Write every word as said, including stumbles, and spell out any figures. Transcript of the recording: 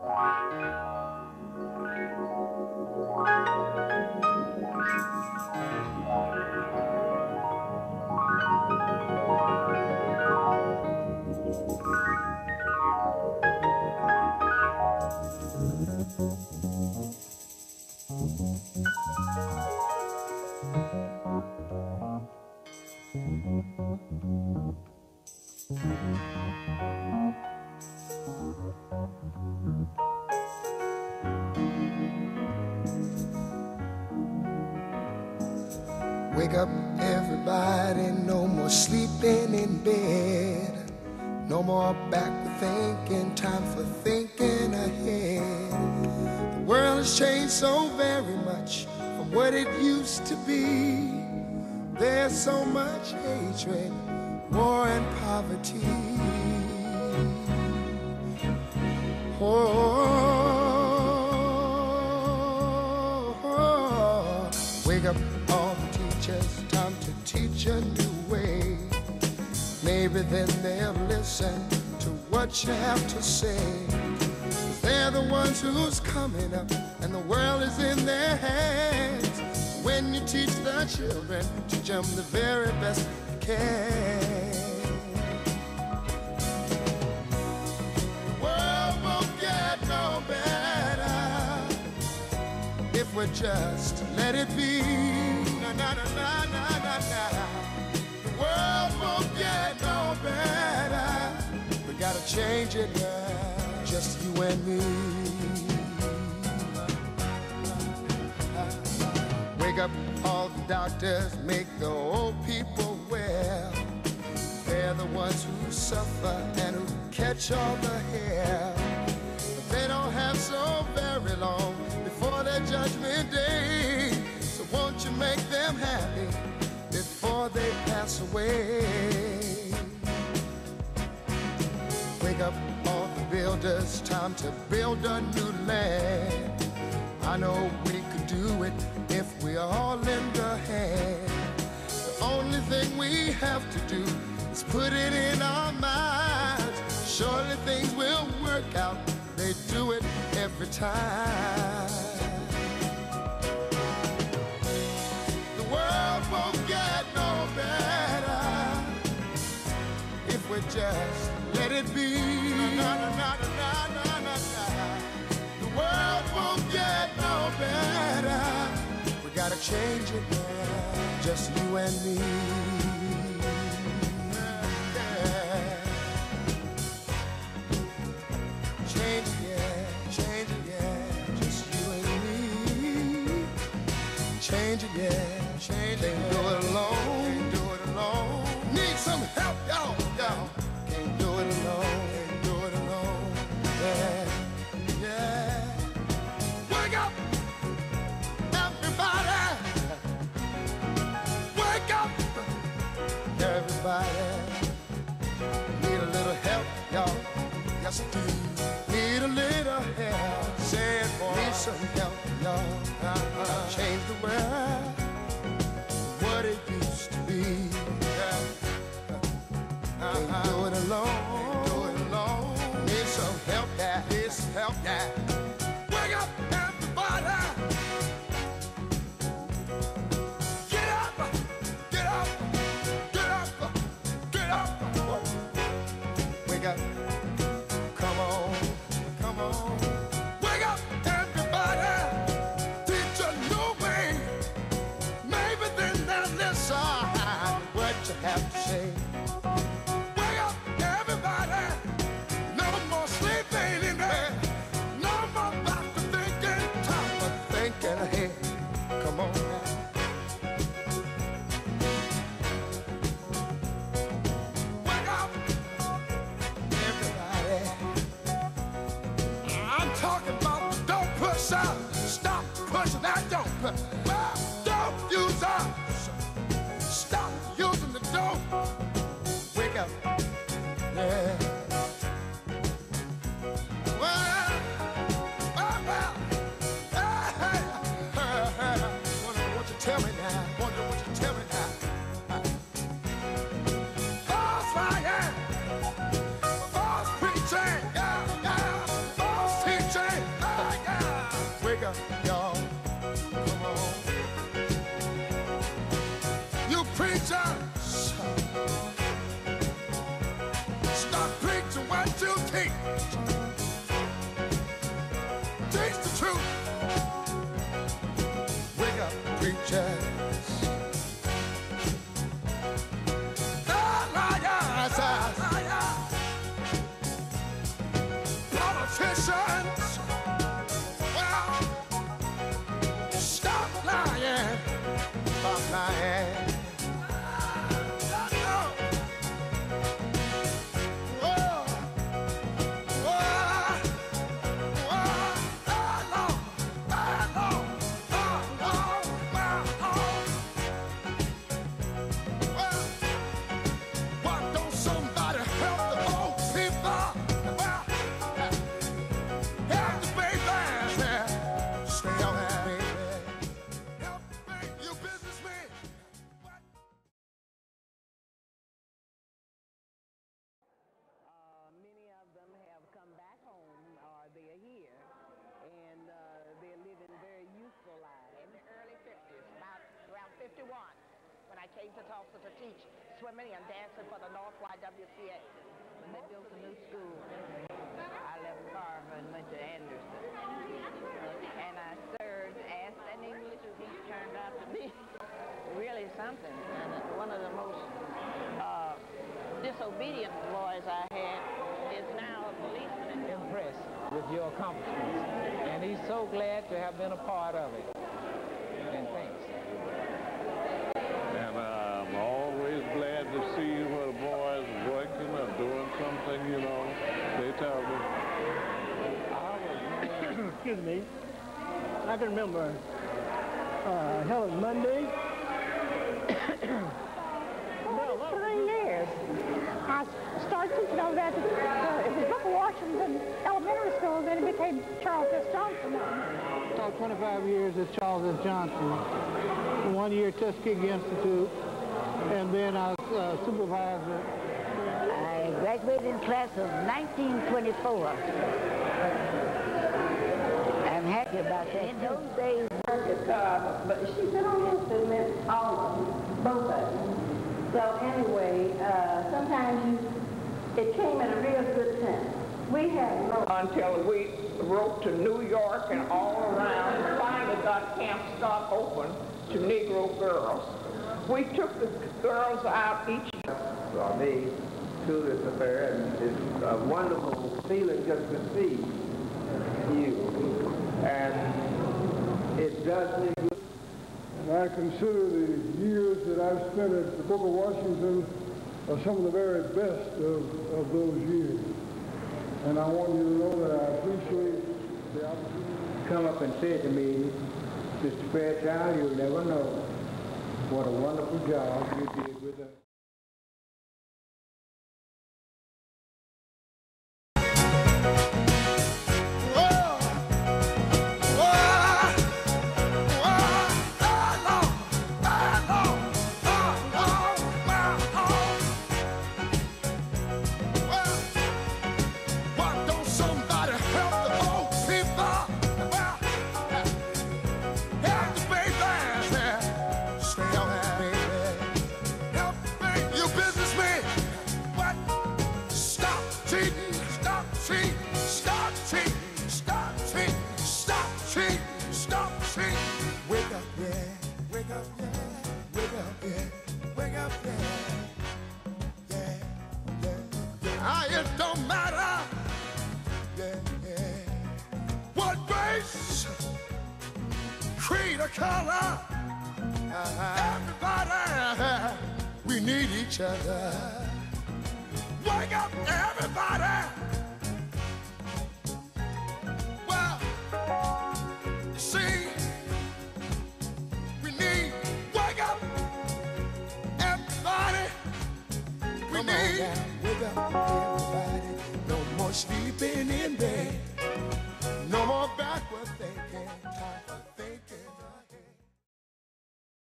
Wake up, everybody, no more sleeping in bed. No more backward thinking, time for thinking ahead. The world has changed so very much from what it used to be. There's so much hatred, war and poverty. Oh, oh, oh. Wake up, all the teachers, time to teach a new way. Maybe then they'll listen to what you have to say. They're the ones who's coming up, and the world is in their hands. When you teach the children, teach them the very best you can. The world won't get no better if we just let it be. Na na na na na na na. The world won't get no better. We gotta change it now, just you and me. Wake up, all the doctors, make the old people well. They're the ones who suffer and who catch all the hair. But they don't have so very long before their judgment day. So won't you make them happy before they pass away? Wake up, all the builders, time to build a new land. I know we could do it if we all lend a hand. The only thing we have to do is put it in our minds. Surely things will work out, they do it every time. The world won't get no better if we just let it be. Na, na, na, na, na, na, na. The world won't get no better. We gotta change it now, just you and me. Yeah. Change it, yeah, change it, yeah, just you and me. Change it, yeah, change it. Can't do it alone, can't do it alone. Need some help, y'all, y'all. Can't do it alone, can't do it alone. Yeah, yeah. Wake up, everybody. Wake up, everybody. Need a little help, y'all. Yes, I do. Need a little help. Say it, boy. Need some help, y'all. Uh-uh. Change the world, what it used to be. Yeah. Uh-huh. Can't do it alone. Can't do it alone. Need some help, yeah. Need some help, yeah. Wake up, everybody. Get up, get up, get up, get up. Wake up, come on, come on. Wake up, everybody. Teach a new way. Maybe then they'll listen what you have to say. Wake up, everybody. No more sleeping in bed. No more back to thinking. Time for thinking ahead. Come on now. Wake up, everybody. I'm talking about don't push out. Stop pushing that don't push. Don't use up. Stop using the dope. Wake up. Yeah. Well, well, well. Hey, hey, hey, hey. Wonder what you tell me now. Wonder what you tell me now. False lying. False preaching. Yeah, yeah. False teaching. up, y'all. Come on. You preachers, stop preaching what you teach. Teach the truth. Wake up, preachers. Politicians, well, stop lying, stop lying. Whoa, whoa, whoa, oh, Lord, oh, Lord, oh, Lord, oh. Well, why don't somebody help the old people? Well, help the babies, yeah. Stay out there, baby. Help the baby, you businessmen. What? Uh, many of them have come back home, or they're here, and uh, they're living very useful lives. In the early fifties, about around fifty-one, when I came to Tulsa to teach swimming and dancing for the North Y W C A. When they built a new school, I left Carver and went to Anderson, and I served as an English teacher. Turned out to be really something, and one of the most uh, disobedient boys I had is now a policeman. Impressed with your accomplishments, and he's so glad to have been a part of it. And thanks. And uh, I'm always glad to see where the boys are working or doing something, you know. They tell me. Excuse me. I can remember uh, hell was Monday. Three years. I started to know that uh, it was Booker Washington Elementary School, then it became Charles S. Johnson. Taught twenty-five years at Charles S. Johnson. One year Tuskegee Institute, and then I was uh, supervisor. I graduated in class of nineteen twenty-four. I'm happy about that. In those days, Uh, but she's been on this and met all of them, both of them. So anyway, uh, sometimes you, it came at a real good time. We had until we wrote to New York and all around, and finally got Camp Scott open to Negro girls. We took the girls out each year. For me, too, this affair, and it's a wonderful feeling just to see you. And it does me good. And I consider the years that I've spent at the Booker Washington are some of the very best of, of those years. And I want you to know that I appreciate the opportunity. Come up and say to me, Mister Fairchild, you'll never know what a wonderful job you did with us. It don't matter, yeah, yeah, what race, creed, or color. Uh-huh. Everybody, we need each other. Wake up, everybody. Well, see, we need, wake up, everybody. We Come need, on, wake up, everybody. No more sleeping in bed.